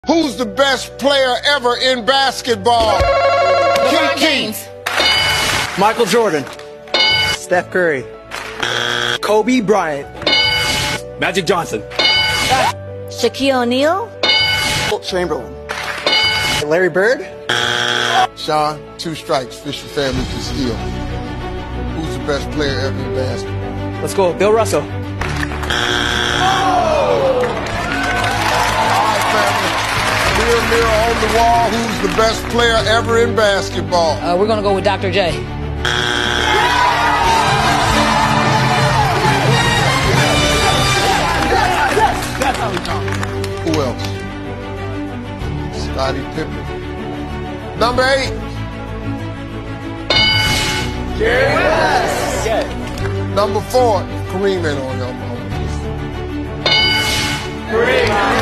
Who's the best player ever in basketball? James. Michael Jordan. Steph Curry. Kobe Bryant. Magic Johnson. Shaquille O'Neal. Chamberlain. Larry Bird. Sean, 2 strikes, Fisher family can steal. Who's the best player ever in basketball? Let's go, Bill Russell. Mirror, mirror on the wall, who's the best player ever in basketball? We're gonna go with Dr. J. Who else? Scottie Pippen. Number 8. Jerry West. Number 4. Kareem ain't on your list.